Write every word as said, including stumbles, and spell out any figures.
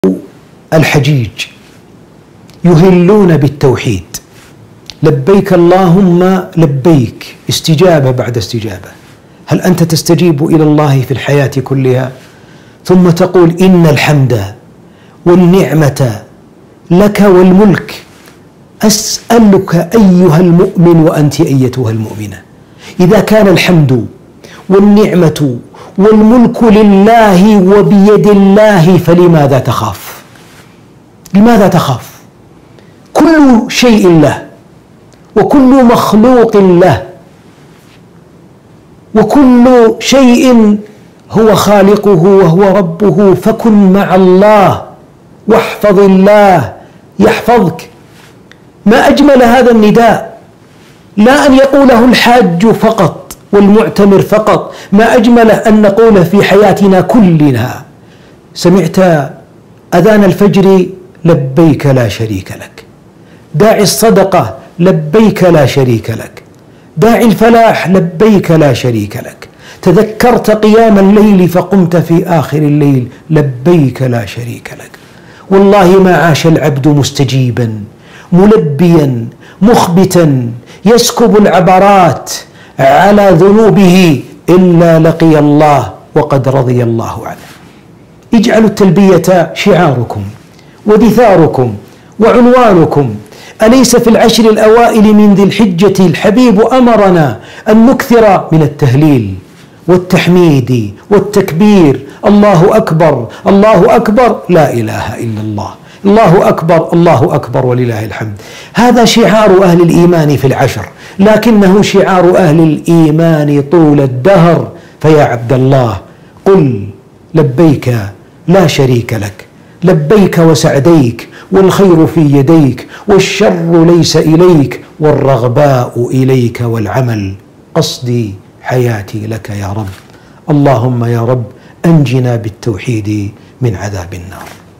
الحجيج يهلون بالتوحيد، لبيك اللهم لبيك، استجابة بعد استجابة. هل أنت تستجيب إلى الله في الحياة كلها ثم تقول إن الحمد والنعمة لك والملك؟ أسألك أيها المؤمن وأنت أيتها المؤمنة، إذا كان الحمد والنعمة والملك لله وبيد الله فلماذا تخاف؟ لماذا تخاف؟ كل شيء له وكل مخلوق له وكل شيء هو خالقه وهو ربه، فكن مع الله واحفظ الله يحفظك. ما أجمل هذا النداء، لا أن يقوله الحاج فقط والمعتمر فقط، ما أجمله أن نقوله في حياتنا كلنا. سمعت أذان الفجر لبيك لا شريك لك، داعي الصدقة لبيك لا شريك لك، داعي الفلاح لبيك لا شريك لك، تذكرت قيام الليل فقمت في آخر الليل لبيك لا شريك لك. والله ما عاش العبد مستجيبا ملبيا مخبتا يسكب العبرات على ذنوبه إلا لقي الله وقد رضي الله عنه. اجعلوا التلبية شعاركم ودثاركم وعنوانكم. أليس في العشر الأوائل من ذي الحجة الحبيب أمرنا أن نكثر من التهليل والتحميد والتكبير؟ الله أكبر الله أكبر لا إله إلا الله، الله أكبر الله أكبر ولله الحمد. هذا شعار أهل الإيمان في العشر، لكنه شعار أهل الإيمان طول الدهر. فيا عبد الله قل لبيك لا شريك لك، لبيك وسعديك، والخير في يديك، والشر ليس إليك، والرغباء إليك، والعمل قصدي حياتي لك يا رب. اللهم يا رب أنجنا بالتوحيد من عذاب النار.